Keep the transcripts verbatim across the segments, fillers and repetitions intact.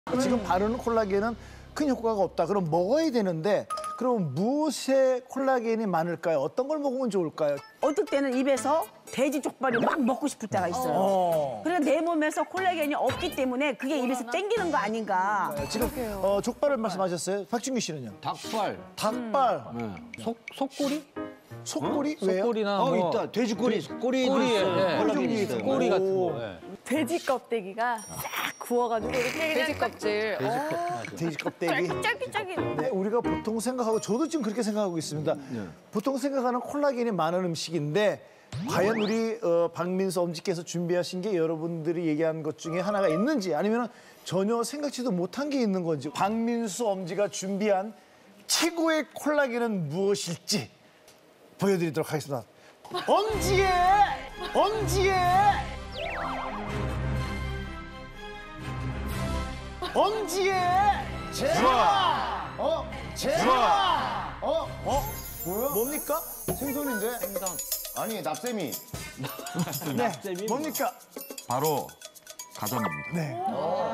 지금 바르는 콜라겐은 큰 효과가 없다. 그럼 먹어야 되는데 그럼 무엇에 콜라겐이 많을까요? 어떤 걸 먹으면 좋을까요? 어떨 때는 입에서 돼지 족발이 막 먹고 싶을 때가 있어요. 어. 그러니까 내 몸에서 콜라겐이 없기 때문에 그게 입에서 땡기는 거 아닌가. 지금 어, 족발을 말씀하셨어요. 박진규 씨는요? 닭발. 닭발, 네. 속 속꼬리? 속꼬리? 왜요? 속꼬리나 어 뭐 있다. 돼지꼬리. 꼬리 꼬리에, 있어요. 예. 콜라겐이 있어요. 꼬리 같은 거. 예. 돼지 껍데기가 싹 구워가지고 이렇게 돼지 껍질. 돼지 껍데기. 쫄깃쫄깃. 네, 우리가 보통 생각하고 저도 지금 그렇게 생각하고 있습니다. 보통 생각하는 콜라겐이 많은 음식인데 과연 우리 어, 박민수 엄지께서 준비하신 게 여러분들이 얘기한 것 중에 하나가 있는지 아니면 전혀 생각지도 못한 게 있는 건지 박민수 엄지가 준비한 최고의 콜라겐은 무엇일지 보여드리도록 하겠습니다. 엄지의 엄지의 엄지의 제라 어 제라 어 어 뭐야 뭡니까 생선인데 생선. 아니 납세미. 네 뭡니까 바로 가자미입니다. 네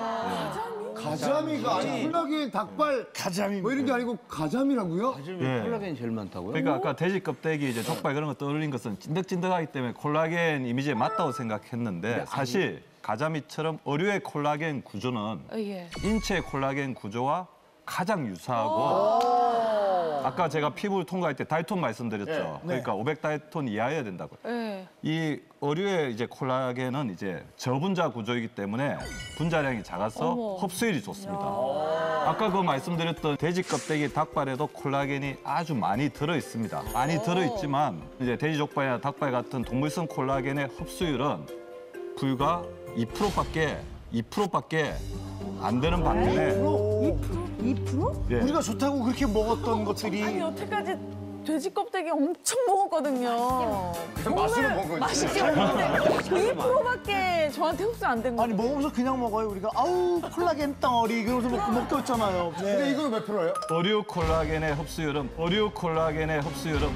가자미가 아니 콜라겐 닭발 가자미 뭐 이런 게 아니고 가자미라고요? 예. 콜라겐이 제일 많다고요? 그러니까 아까 돼지 껍데기, 이제 족발 그런 거 떠올린 것은 찐득찐득하기 때문에 콜라겐 이미지에 맞다고 생각했는데 사실 가자미처럼 어류의 콜라겐 구조는 예. 인체의 콜라겐 구조와 가장 유사하고 아까 제가 피부를 통과할 때 달톤 말씀드렸죠. 그러니까 오백 달톤 이하여야 된다고요. 예. 이 어류의 이제 콜라겐은 이제 저분자 구조이기 때문에 분자량이 작아서 어머. 흡수율이 좋습니다. 아까 그 말씀드렸던 돼지 껍데기 닭발에도 콜라겐이 아주 많이 들어 있습니다. 많이 들어 있지만 이제 돼지 족발이나 닭발 같은 동물성 콜라겐의 흡수율은 불과 이 퍼센트밖에 이 퍼센트밖에 안 되는 반면에 이 퍼센트? 예. 우리가 좋다고 그렇게 먹었던 것들이 아니 여태까지 돼지 껍데기 엄청 먹었거든요. 맛으로 먹은 거지. 맛있게 먹는데 이 퍼센트밖에 저한테 흡수 안 된 아니 거예요. 먹으면서 그냥 먹어요 우리가 아우 콜라겐 덩어리 그러면서 먹고 먹고 있잖아요. 네. 근데 이거 몇 프로예요? 어류 콜라겐의 흡수율은 어류 콜라겐의 흡수율은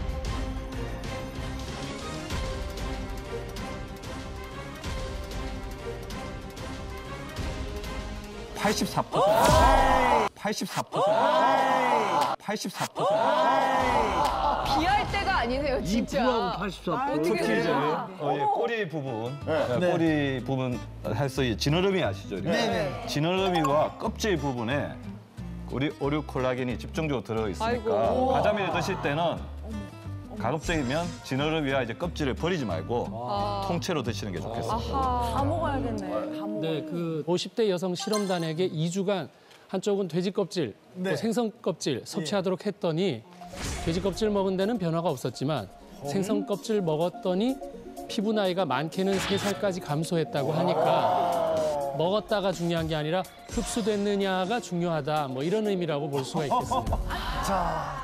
팔십사 퍼센트. 팔십사 퍼센트. 팔십사 퍼센트. 비할 때가 아니네요, 진짜. 팔십사. 특히 이제 어, 예, 꼬리 부분, 예, 꼬리 부분 해서 이 지느러미 아시죠? 이렇게? 네네. 지느러미와 껍질 부분에 우리 어류 콜라겐이 집중적으로 들어 있으니까 아이고. 가자미를 드실 때는 가급적이면 지느러미와 이제 껍질을 버리지 말고 통째로 드시는 게 좋겠습니다. 아하. 다 먹어야겠네. 다 먹어. 네, 그 오십 대 여성 실험단에게 이 주간 한쪽은 돼지 껍질, 네. 또 생선 껍질 섭취하도록 했더니 돼지 껍질 먹은 데는 변화가 없었지만 생선 껍질 먹었더니 피부 나이가 많게는 세 살까지 감소했다고 하니까 먹었다가 중요한 게 아니라 흡수됐느냐가 중요하다, 뭐 이런 의미라고 볼 수가 있겠습니다. 자